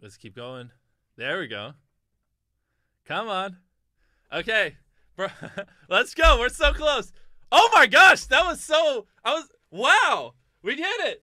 Let's keep going. There we go. Come on. Okay. Bro, let's go. We're so close. Oh my gosh. That was so... Wow. We did it.